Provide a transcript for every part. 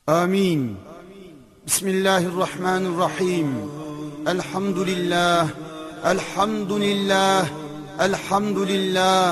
آمين. بسم الله الرحمن الرحيم. الحمد لله الحمد لله الحمد لله.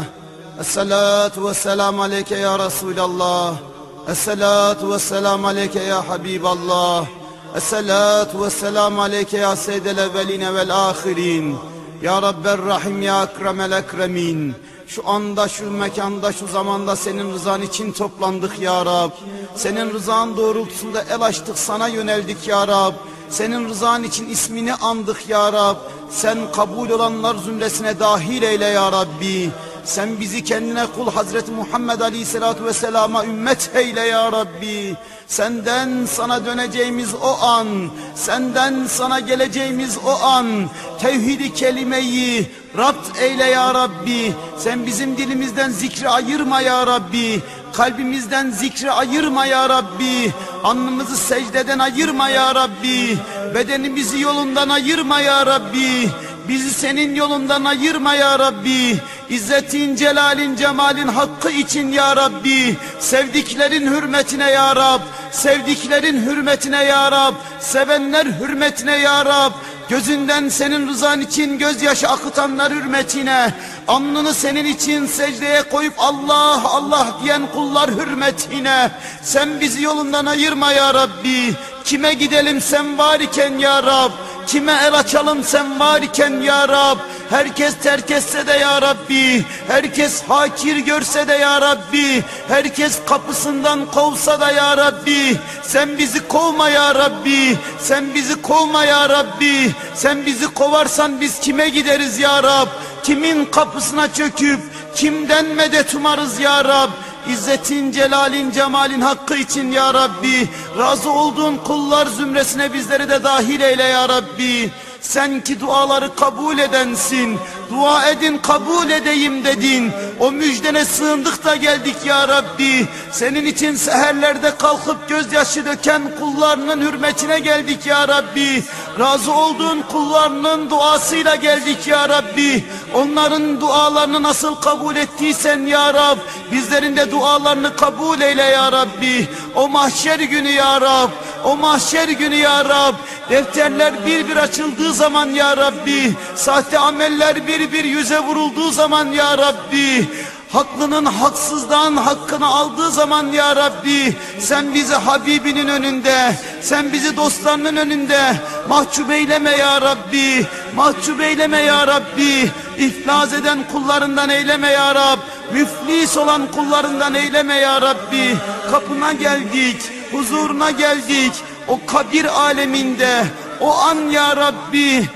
الصلاة والسلام عليك يا رسول الله. الصلاة والسلام عليك يا حبيب الله. الصلاة والسلام عليك يا سيد الأولين والآخرين. Ya Rabber Rahim, Ya Ekremel Ekremin. Şu anda, şu mekanda, şu zamanda senin rızan için toplandık ya Rab. Senin rızan doğrultusunda el açtık, sana yöneldik ya Rab. Senin rızan için ismini andık ya Rab. Sen kabul olanlar zümresine dahil eyle ya Rabbi. Sen bizi kendine kul Hazreti Muhammed Aleyhisselatü Vesselam'a ümmet eyle ya Rabbi. Senden sana döneceğimiz o an, senden sana geleceğimiz o an, tevhid-i kelimeyi rapt eyle ya Rabbi. Sen bizim dilimizden zikri ayırma ya Rabbi. Kalbimizden zikri ayırma ya Rabbi. Alnımızı secdeden ayırma ya Rabbi. Bedenimizi yolundan ayırma ya Rabbi. Bizi senin yolundan ayırma ya Rabbi. İzzetin, celalin, cemalin hakkı için ya Rabbi. Sevdiklerin hürmetine ya Rab. Sevdiklerin hürmetine ya Rab. Sevenler hürmetine ya Rab. Gözünden senin rızan için gözyaşı akıtanlar hürmetine, alnını senin için secdeye koyup Allah Allah diyen kullar hürmetine, sen bizi yolundan ayırma ya Rabbi. Kime gidelim sen var iken ya Rab, kime el açalım sen var iken ya Rab. Herkes terk etse de ya Rabbi, herkes hakir görse de ya Rabbi, herkes kapısından kovsa da ya Rabbi, sen bizi kovma ya Rabbi, sen bizi kovma ya Rabbi. Sen bizi kovarsan biz kime gideriz ya Rab? Kimin kapısına çöküp kimden medet umarız ya Rab? İzzetin, celalin, cemalin hakkı için ya Rabbi, razı olduğun kullar zümresine bizleri de dahil eyle ya Rabbi. Sen ki duaları kabul edensin, dua edin kabul edeyim dedin. O müjdene sığındık da geldik ya Rabbi. Senin için seherlerde kalkıp gözyaşı döken kullarının hürmetine geldik ya Rabbi. Razı olduğun kullarının duasıyla geldik ya Rabbi. Onların dualarını nasıl kabul ettiysen ya Rab, bizlerin de dualarını kabul eyle ya Rabbi. O mahşer günü ya Rab, o mahşer günü ya Rab, defterler bir bir açıldığı zaman ya Rabbi, sahte ameller bir bir yüze vurulduğu zaman ya Rabbi, haklının haksızdan hakkını aldığı zaman ya Rabbi, sen bizi Habibinin önünde, sen bizi dostlarının önünde mahcup eyleme ya Rabbi, mahcup eyleme ya Rabbi. İflas eden kullarından eyleme ya Rab, müflis olan kullarından eyleme ya Rabbi. Kapına geldik, huzuruna geldik, o kabir aleminde, o an ya Rabbi,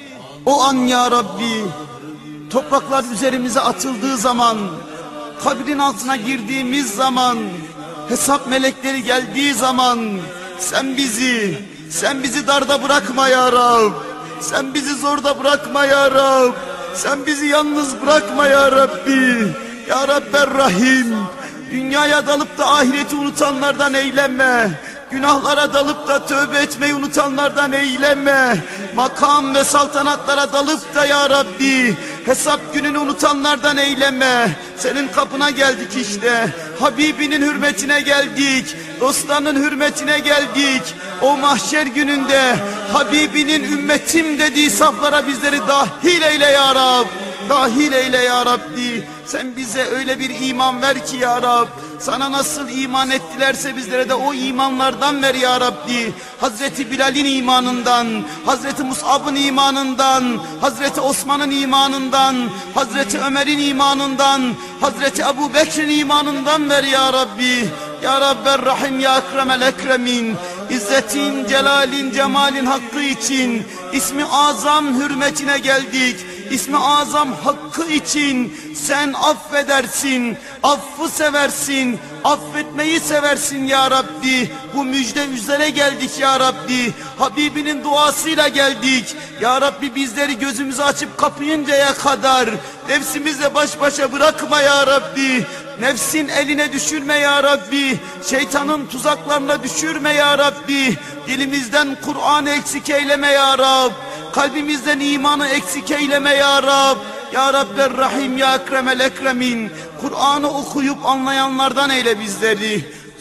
o an ya Rabbi, topraklar üzerimize atıldığı zaman, kabrin altına girdiğimiz zaman, hesap melekleri geldiği zaman, sen bizi darda bırakma ya Rab, sen bizi zorda bırakma ya Rab, sen bizi yalnız bırakma ya Rabbi. Ya Rabber Rahim, dünyaya dalıp da ahireti unutanlardan eyleme. Günahlara dalıp da tövbe etmeyi unutanlardan eyleme. Makam ve saltanatlara dalıp da ya Rabbi hesap gününü unutanlardan eyleme. Senin kapına geldik işte. Habibinin hürmetine geldik. Dostlarının hürmetine geldik. O mahşer gününde Habibinin ümmetim dediği saflara bizleri dahil eyle ya Rab. Dahil eyle ya Rabbi. Sen bize öyle bir iman ver ki ya Rab, sana nasıl iman ettilerse bizlere de o imanlardan ver ya Rabbi. Hazreti Bilal'in imanından, Hazreti Mus'ab'ın imanından, Hazreti Osman'ın imanından, Hazreti Ömer'in imanından, Hazreti Ebu Bekir'in imanından ver ya Rabbi. Ya Rabber Rahim, Ya Ekremel Ekremin. İzzetin, celalin, cemalin hakkı için, ismi azam hürmetine geldik. İsmi azam hakkı için sen affedersin, affı seversin, affetmeyi seversin ya Rabbi. Bu müjde üzere geldik ya Rabbi. Habibinin duasıyla geldik. Ya Rabbi bizleri gözümüzü açıp kapayıncaya kadar nefsimizle baş başa bırakma ya Rabbi. Nefsin eline düşürme ya Rabbi. Şeytanın tuzaklarına düşürme ya Rabbi. Dilimizden Kur'an'ı eksik eyleme ya Rab. Kalbimizden imanı eksik eyleme ya Rab. Ya Rabber Rahim, Ya Ekremel Ekremin. Kur'an'ı okuyup anlayanlardan eyle bizleri.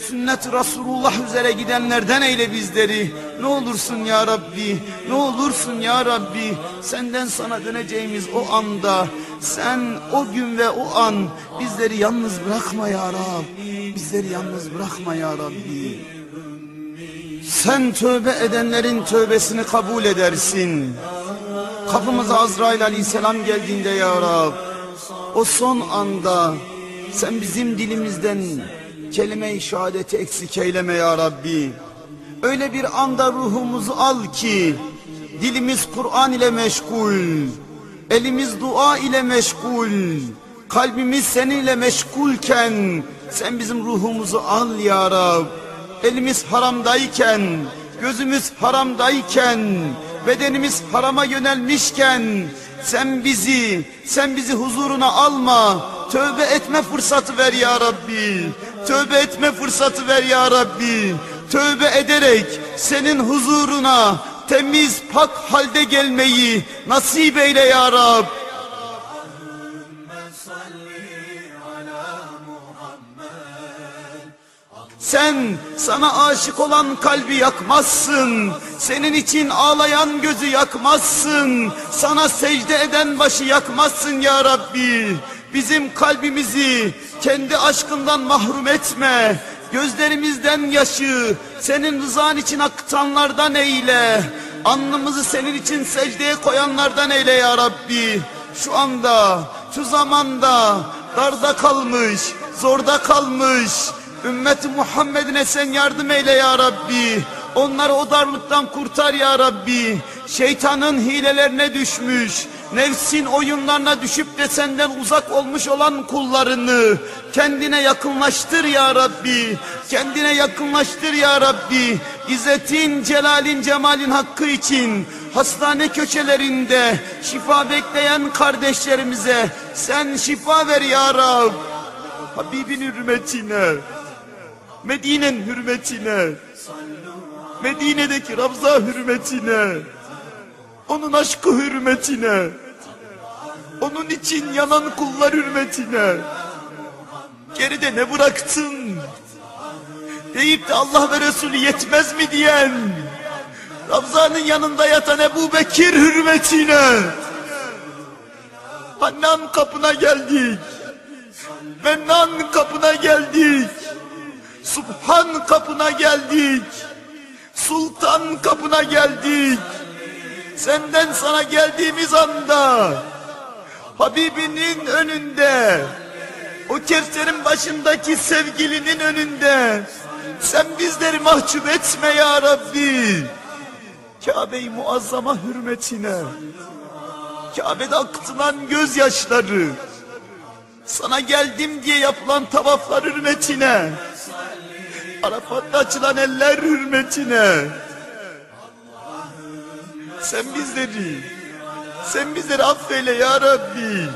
sünnet Resulullah üzere gidenlerden eyle bizleri. Ne olursun ya Rabbi, ne olursun ya Rabbi, senden sana döneceğimiz o anda, sen o gün ve o an bizleri yalnız bırakma ya Rabbi, bizleri yalnız bırakma ya Rabbi. Sen tövbe edenlerin tövbesini kabul edersin. Kapımıza Azrail aleyhisselam geldiğinde ya Rab, o son anda sen bizim dilimizden kelime-i şehadeti eksik eyleme ya Rabbi. Öyle bir anda ruhumuzu al ki dilimiz Kur'an ile meşgul, elimiz dua ile meşgul, kalbimiz seninle meşgulken sen bizim ruhumuzu al ya Rab. Elimiz haramdayken, gözümüz haramdayken, bedenimiz harama yönelmişken sen bizi huzuruna alma. Tövbe etme fırsatı ver ya Rabbi. Tövbe etme fırsatı ver ya Rabbi. Tövbe ederek senin huzuruna temiz pak halde gelmeyi nasip eyle ya Rab. Sen sana aşık olan kalbi yakmazsın. Senin için ağlayan gözü yakmazsın. Sana secde eden başı yakmazsın ya Rabbi. Bizim kalbimizi kendi aşkından mahrum etme. Gözlerimizden yaşı senin rızan için akıtanlardan eyle. Alnımızı senin için secdeye koyanlardan eyle ya Rabbi. Şu anda, şu zamanda darda kalmış, zorda kalmış ümmeti Muhammed'ine sen yardım eyle ya Rabbi. Onları o darlıktan kurtar ya Rabbi. Şeytanın hilelerine düşmüş, nefsin oyunlarına düşüp de senden uzak olmuş olan kullarını kendine yakınlaştır ya Rabbi. Kendine yakınlaştır ya Rabbi. İzzetin, celalin, cemalin hakkı için hastane köşelerinde şifa bekleyen kardeşlerimize sen şifa ver ya Rab. Habibin hürmetine, Medine'nin hürmetine, Medine'deki Ravza hürmetine, onun aşkı hürmetine, onun için yanan kullar hürmetine, geride ne bıraktın deyip de Allah ve Resulü yetmez mi diyen Ravza'nın yanında yatan Ebu Bekir hürmetine, Hannan kapına geldik, Mennan kapına geldik, Subhan kapına geldik, Sultan kapına geldik. Senden sana geldiğimiz anda Habibinin önünde, o Kevser'in başındaki sevgilinin önünde sen bizleri mahcup etme ya Rabbi. Kabe-i Muazzama hürmetine, Kabe'de akıtılan gözyaşları, sana geldim diye yapılan tavaflar hürmetine, Arafat'ta açılan eller hürmetine sen bizleri affeyle ya Rabbi.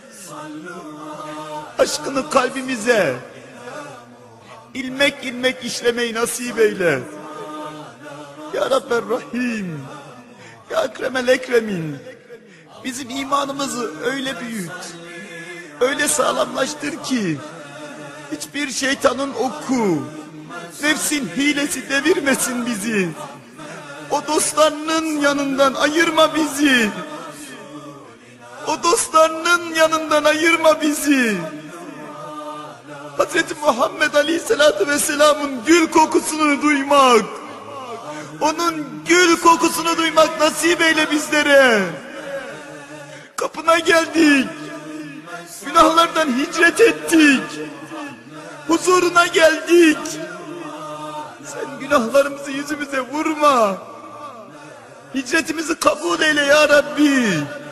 Aşkını kalbimize ilmek ilmek işlemeyi nasip eyle ya Rabber Rahim, ya Ekremel Ekremin. Bizim imanımızı öyle büyüt, öyle sağlamlaştır ki hiçbir şeytanın oku, nefsin hilesi devirmesin bizi. O dostlarının yanından ayırma bizi. O dostlarının yanından ayırma bizi. Hazreti Muhammed Aleyhisselatü Vesselam'ın gül kokusunu duymak, onun gül kokusunu duymak nasip eyle bizlere. Kapına geldik, günahlardan hicret ettik, huzuruna geldik. Sen günahlarımızı yüzümüze vurma. Hicretimizi kabul eyle ya Rabbi.